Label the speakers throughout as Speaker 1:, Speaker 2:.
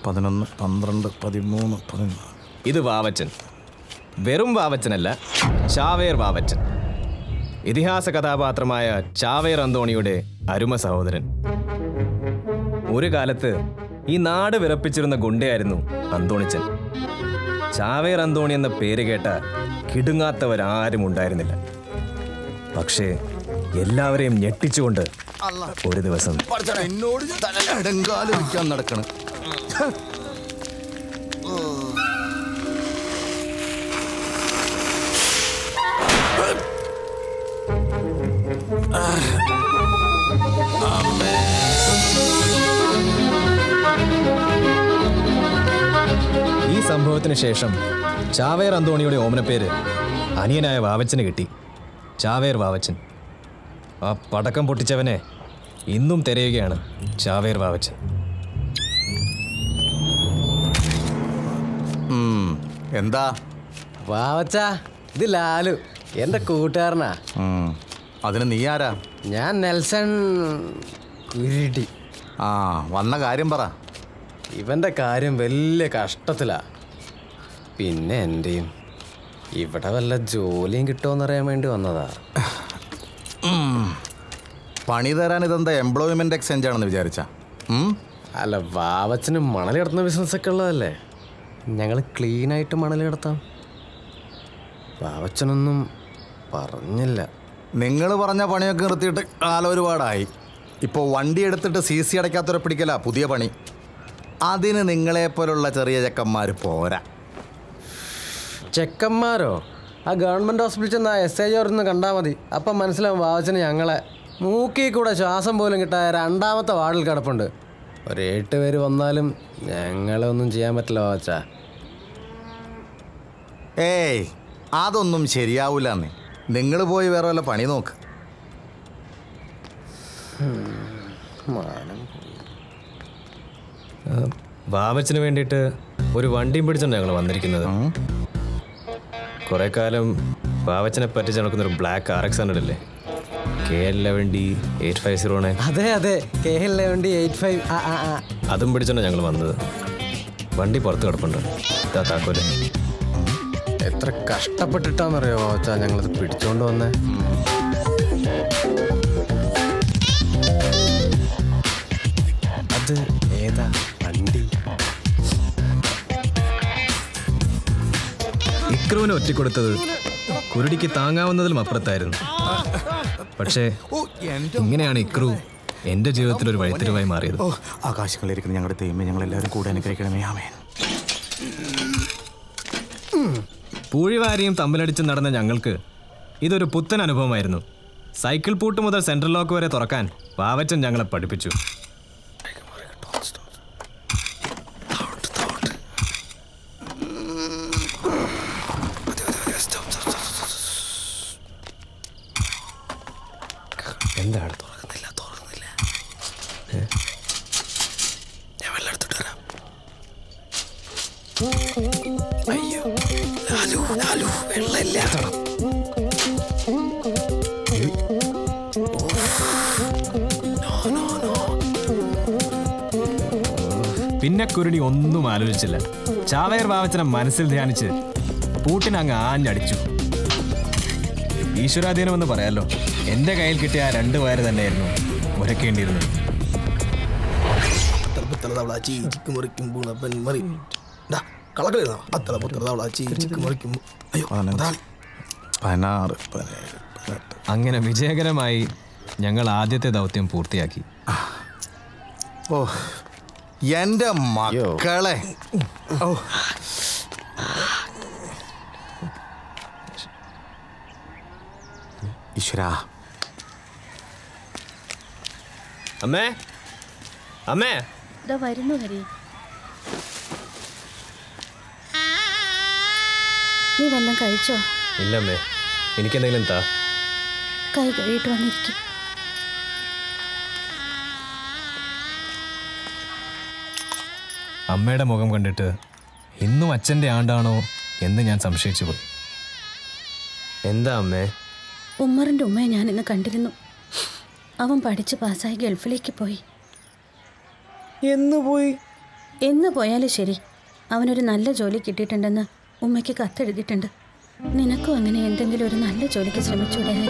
Speaker 1: 11, 12, 13, 14.
Speaker 2: ഇത് വാവച്ചൻ. വെറും വാവച്ചനല്ല, ചാവേർ വാവച്ചൻ. ഇതിഹാസ കഥാപാത്രമായ ചാവേർ അന്തോണിയുടെ അരുമ സഹോദരൻ. ഒരു കാലത്ത് ഈ നാട് വിറപ്പിച്ചിരുന്ന ഗുണ്ടയായിരുന്നു അന്തോണിച്ചൻ. ചാവേർ അന്തോണി എന്ന പേര് കേട്ട കിടുങ്ങാത്തവരാരും ഉണ്ടായിരുന്നില്ല. പക്ഷേ എല്ലാവരെയും ഞെട്ടിച്ചുകൊണ്ട് ഒരു ദിവസം
Speaker 1: എന്നോട് ഇടങ്കാല് വയ്ക്കാൻ നടക്കണം.
Speaker 2: ഈ സംഭവത്തിന് ശേഷം ചാവേർ അന്തോണിയുടെ ഓമനപ്പേര് അനിയനായ വാവച്ചന് കിട്ടി. ചാവേർ വാവച്ചൻ. ആ പടക്കം പൊട്ടിച്ചവനെ ഇന്നും തിരയുകയാണ് ചാവേർ വാവച്ചൻ.
Speaker 1: എന്താ
Speaker 3: വാവച്ച? ഇത് ലാലു, എൻ്റെ കൂട്ടുകാരനാ.
Speaker 1: അതിന് നീ ആരാ?
Speaker 3: ഞാൻ നെൽസൺ കുരുടി.
Speaker 1: ആ, വന്ന കാര്യം പറ.
Speaker 3: ഇവൻ്റെ കാര്യം വലിയ കഷ്ടത്തിലാ. പിന്നെ എൻ്റെയും. ഇവിടെ വല്ല ജോലിയും കിട്ടുമോയെന്നറിയാൻ വേണ്ടി വന്നതാ.
Speaker 1: പണി തരാൻ ഇതെന്താ എംപ്ലോയ്മെന്റ് എക്സ്ചേഞ്ച് ആണെന്ന് വിചാരിച്ച?
Speaker 3: അല്ല, വാവച്ചന് മണൽ കിടത്തുന്ന ബിസിനസ്സൊക്കെ ഉള്ളതല്ലേ. ഞങ്ങൾ ക്ലീനായിട്ട് മണൽ കിടത്താം. വാവച്ചനൊന്നും പറഞ്ഞില്ല.
Speaker 1: നിങ്ങൾ പറഞ്ഞ പണിയൊക്കെ നിർത്തിയിട്ട് കാലം ഒരുപാടായി. ഇപ്പോൾ വണ്ടി എടുത്തിട്ട് CC അടയ്ക്കാത്തവരെ പിടിക്കല പുതിയ പണി. അതിന് നിങ്ങളെപ്പോലുള്ള ചെറിയ ചെക്കന്മാർ പോരാ.
Speaker 3: ചെക്കന്മാരോ? ആ ഗവൺമെൻറ് ഹോസ്പിറ്റലിൽ ചെന്ന് ആ SI ഒന്ന് കണ്ടാൽ മതി. അപ്പം മനസ്സിലാവും വാവച്ചന് ഞങ്ങളെ. മൂക്കിൽ കൂടെ ശ്വാസം പോലും കിട്ടായ 2ാമത്തെ വാർഡിൽ കിടപ്പുണ്ട്. ഒരു 8 പേര് വന്നാലും ഞങ്ങളൊന്നും ചെയ്യാൻ പറ്റില്ല വാവച്ച.
Speaker 1: ഏയ്, അതൊന്നും ശരിയാവൂലെന്നേ. നിങ്ങൾ പോയി വേറെ വല്ല പണി നോക്ക്.
Speaker 2: വാവച്ചന് വേണ്ടിയിട്ട് ഒരു വണ്ടിയും പിടിച്ചാണ് ഞങ്ങൾ വന്നിരിക്കുന്നത്. കുറേ കാലം വാവച്ചനെ പറ്റിച്ച് നടക്കുന്നൊരു ബ്ലാക്ക് RX100 അല്ലേ, KL11D 850.
Speaker 3: അതെ അതെ, KL11D 85.
Speaker 2: അതും പിടിച്ചാണ് ഞങ്ങൾ വന്നത്. വണ്ടി പുറത്ത് കിടപ്പുണ്ട്. താക്കോല്.
Speaker 3: എത്ര കഷ്ടപ്പെട്ടിട്ടാന്നറിയോ വാവച്ച ഞങ്ങളത് പിടിച്ചോണ്ട് വന്നേ. അത് ഏതാ വണ്ടി?
Speaker 2: ഇക്രുവിനെ ഒറ്റിക്കൊടുത്തത് കുരുടിക്ക് താങ്ങാവുന്നതിലും അപ്പുറത്തായിരുന്നു. പക്ഷേ ഇങ്ങനെയാണ് ഇക്രു എൻ്റെ ജീവിതത്തിൽ ഒരു വഴിത്തിരിവായി മാറിയത്.
Speaker 1: ആകാശങ്ങളിരിക്കുന്ന ഞങ്ങളുടെ ദൈവമേ, ഞങ്ങളെല്ലാവരും കൂടെ അനുഗ്രഹിക്കണമേ. ആമേൻ.
Speaker 2: പൂഴിവാരിയും തമ്മിലടിച്ചും നടന്ന ഞങ്ങൾക്ക് ഇതൊരു പുത്തൻ അനുഭവമായിരുന്നു. സൈക്കിൾ പൂട്ട് മുതൽ സെൻട്രൽ ലോക്ക് വരെ തുറക്കാൻ വാവച്ചൻ ഞങ്ങളെ പഠിപ്പിച്ചു.
Speaker 3: എന്താണ് തുറക്കുന്നില്ല? ഞാൻ വെള്ളം എടുത്തിട്ട് വരാം. അയ്യോ ലാലു, വെള്ളമില്ല.
Speaker 2: പിന്നെ കുരുടി ഒന്നും ആലോചിച്ചില്ല. ചാവേർ വാവച്ചനെ മനസ്സിൽ ധ്യാനിച്ച് പൂട്ടിനങ്ങ് ആഞ്ഞടിച്ചു. ഈശ്വരാധീനമെന്ന് പറയാലോ. എൻ്റെ കയ്യിൽ കിട്ടിയ ആ 2 വയറ് തന്നെയായിരുന്നു ഉരക്കേണ്ടിയിരുന്നത്. അങ്ങനെ വിജയകരമായി ഞങ്ങൾ ആദ്യത്തെ ദൗത്യം പൂർത്തിയാക്കി.
Speaker 1: ഓ എൻ്റെ മക്കളെ, ഓ ഈശ്വരാ.
Speaker 2: അമ്മേ, അമ്മേ,
Speaker 4: വരുന്നു ഹരി. നീ വല്ലതും കഴിച്ചോ?
Speaker 2: ഇല്ലമ്മേ, എനിക്കെന്തെങ്കിലും താ.
Speaker 4: കൈ കഴുകിയിട്ട് വന്നിരിക്കും.
Speaker 2: അമ്മയുടെ മുഖം കണ്ടിട്ട് ഇന്നും അച്ഛൻ്റെ ആണ്ടാണോ എന്ന് ഞാൻ സംശയിച്ചു പോയി. എന്താ അമ്മേ?
Speaker 4: ഉമ്മറിൻ്റെ ഉമ്മയെ ഞാൻ ഇന്ന് കണ്ടിരുന്നു. അവൻ പഠിച്ച് പാസ്സായി ഗൾഫിലേക്ക് പോയി.
Speaker 3: എന്ന് പോയി?
Speaker 4: എന്ന് പോയാലും ശരി, അവനൊരു നല്ല ജോലി കിട്ടിയിട്ടുണ്ടെന്ന് ഉമ്മയ്ക്ക് കത്തെഴുതിയിട്ടുണ്ട്. നിനക്കും അങ്ങനെ എന്തെങ്കിലും ഒരു നല്ല ജോലിക്ക് ശ്രമിച്ചൂടെ ഹരി?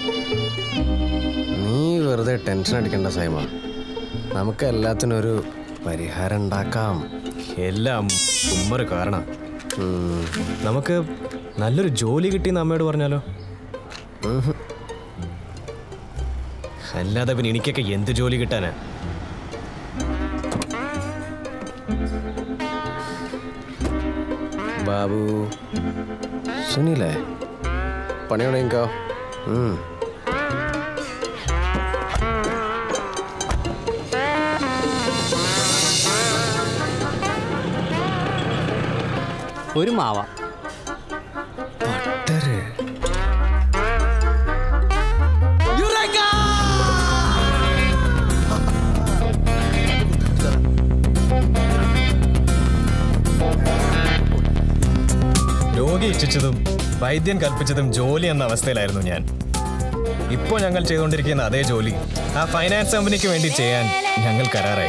Speaker 3: നീ വെറുതെ ടെൻഷൻ അടിക്കണ്ട സൈമ. നമുക്ക് എല്ലാത്തിനും ഒരു പരിഹാരം ഉണ്ടാക്കാം.
Speaker 2: എല്ലാം ഉമ്മർ കാരണം. നമുക്ക് നല്ലൊരു ജോലി കിട്ടിയെന്ന് അമ്മയോട് പറഞ്ഞാലോ? അല്ലാതെ പിന്നെ എനിക്കൊക്കെ എന്ത് ജോലി കിട്ടാനാ?
Speaker 3: ബാബു സുനിലേ, പണിയുണ്ടോ?
Speaker 5: ഒരു മാവ.
Speaker 2: രോഗി ഇച്ഛിച്ചതും വൈദ്യൻ കൽപ്പിച്ചതും ജോലി എന്ന അവസ്ഥയിലായിരുന്നു ഞാൻ. ഇപ്പോൾ ഞങ്ങൾ ചെയ്തുകൊണ്ടിരിക്കുന്ന അതേ ജോലി ആ ഫൈനാൻസ് കമ്പനിക്ക് വേണ്ടി ചെയ്യാൻ ഞങ്ങൾ കരാറായി.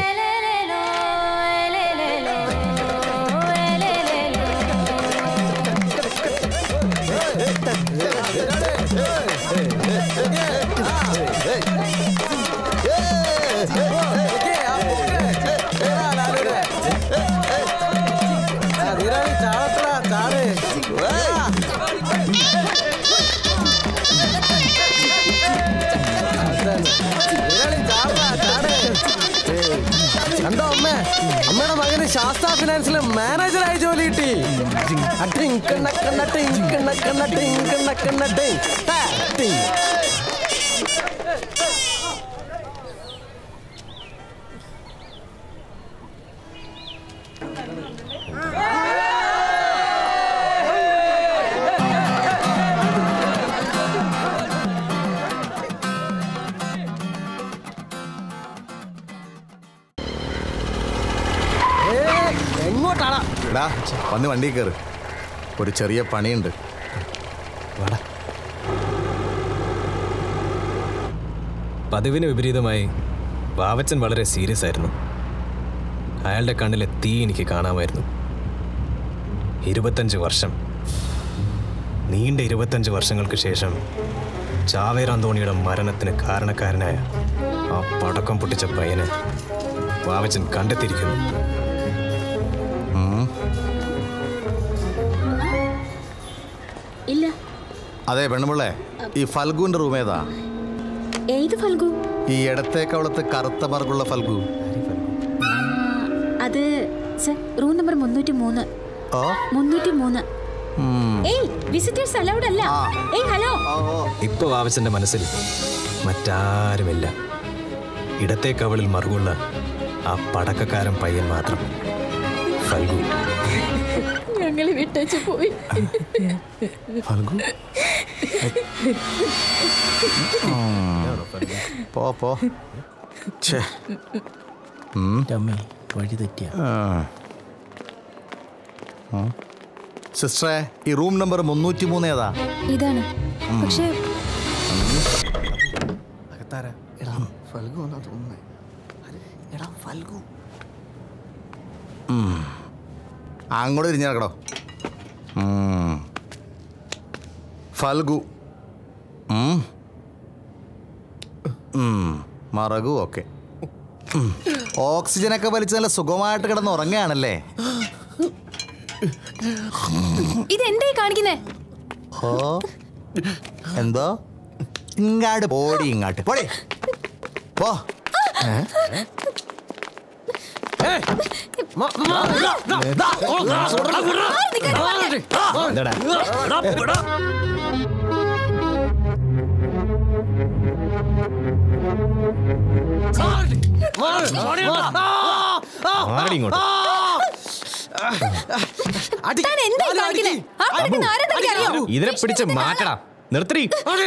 Speaker 3: കണ്ടോ അമ്മ, അമ്മയുടെ മകന് ശാസ്ത്ര ഫിനാൻസിലെ മാനേജറായി ജോലി കിട്ടി. എങ്ങോട്ടാണ്?
Speaker 1: വന്ന് വണ്ടി കയറ്, ഒരു ചെറിയ പണിയുണ്ട്.
Speaker 2: പതിവിന് വിപരീതമായി വാവച്ചൻ വളരെ സീരിയസ് ആയിരുന്നു. അയാളുടെ കണ്ണിലെ തീ എനിക്ക് കാണാമായിരുന്നു. 25 വർഷം, നീണ്ട 25 വർഷങ്ങൾക്ക് ശേഷം ചാവേർ അന്തോണിയുടെ മരണത്തിന് കാരണക്കാരനായ ആ പടക്കം പൊട്ടിച്ച പയ്യനെ വാവച്ചൻ കണ്ടെത്തിയിരിക്കുന്നു.
Speaker 4: ഇല്ല.
Speaker 1: അതെ പെണ്ണുപിള്ളേ, ഈ ഫൽഗുവിന്റെ റൂം ഏതാ?
Speaker 4: ഏത് ഫൽഗു?
Speaker 1: ഈ ഇടത്തെ കവളത്ത് കറുത്ത മാർക്കുള്ള ഫൽഗു.
Speaker 4: അത് റൂം നമ്പർ 303. 303. ഏയ്, വിസിറ്റേഴ്സ് അലൗഡ് അല്ല. ഏയ് ഹലോ.
Speaker 2: ഇപ്പൊ വാവച്ചന്റെ മനസ്സിൽ മറ്റാരുമില്ല. ഇടത്തെ കവളിൽ മറുകുള്ള ആ പടക്കക്കാരൻ പയ്യൻ മാത്രം, ഫൽഗു.
Speaker 4: ഞങ്ങളെ വിട്ടേച്ച് പോയി.
Speaker 1: ഫൽഗു പോ.
Speaker 5: വഴി തെറ്റിയ
Speaker 1: സിസ്റ്ററെ, ഈ റൂം നമ്പർ 303 ഏതാ?
Speaker 4: ഇതാണ്. പക്ഷേ
Speaker 5: ഫൽഗു എന്നാ തോന്നുന്നേ. എടാ ഫൽഗു.
Speaker 1: അങ്ങോട്ട് തിരിഞ്ഞു നടക്കടോ. ഫൽഗു മറകു. ഓക്കെ, ഓക്സിജനൊക്കെ വലിച്ച് നല്ല സുഖമായിട്ട് കിടന്ന് ഉറങ്ങുകയാണല്ലേ?
Speaker 4: ഇതെന്തേ കാണിക്കുന്നേ?
Speaker 1: ഓ, എന്തോ ഇങ്ങാട് പോടി, ഇങ്ങാട്ട് പോടി പോ.
Speaker 2: ഇതിനെ പിടിച്ച് മാറ്റടാ, നിർത്തി.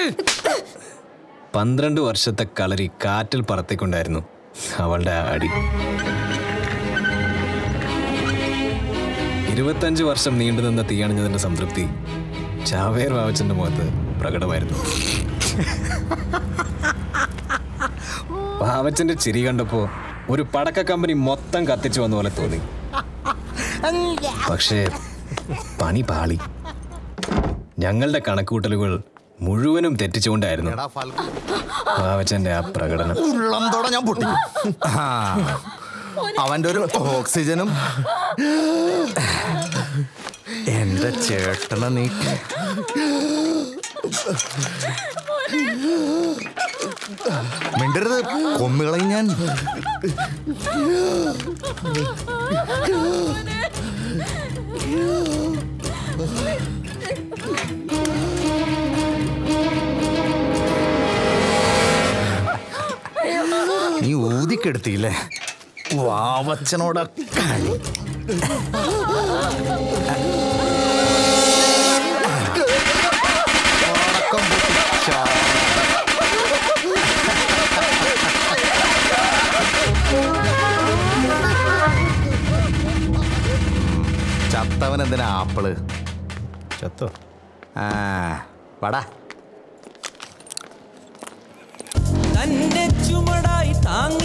Speaker 2: 12 വർഷത്തെ കളരി കാറ്റിൽ പറത്തിക്കൊണ്ടായിരുന്നു അവളുടെ അടി. 25 വർഷം നീണ്ടുനിന്ന തീയണിഞ്ഞതിന്റെ സംതൃപ്തി ചാവേർ വാവച്ചന്റെ മുഖത്ത് പ്രകടമായിരുന്നു. വാവച്ചന്റെ ചിരി കണ്ടപ്പോ ഒരു പടക്ക കമ്പനി മൊത്തം കത്തിച്ചു വന്ന പോലെ തോന്നി. പക്ഷേ പണി പാളി. ഞങ്ങളുടെ കണക്കൂട്ടലുകൾ മുഴുവനും തെറ്റിച്ചുകൊണ്ടായിരുന്നു
Speaker 1: എടാ ഫൽഗു,
Speaker 2: വാവച്ചന്റെ ആ പ്രകടനം.
Speaker 1: ഉള്ളന്തോടെ ഞാൻ പൊട്ടി. അവന്റെ ഒരു ഓക്സിജനും എന്റെ ചേട്ടനെ നീ മിണ്ടരുത്, കൊന്നുകളയും ഞാൻ. നീ ഊതിക്കെടുത്തില്ലേ വാവച്ചനോട് കളി. ചത്തവൻ എന്തിനാ ആപ്പിള്?
Speaker 2: ചത്തോ?
Speaker 1: വടാ.
Speaker 6: തന്നെ ചുമടായി താങ്ങ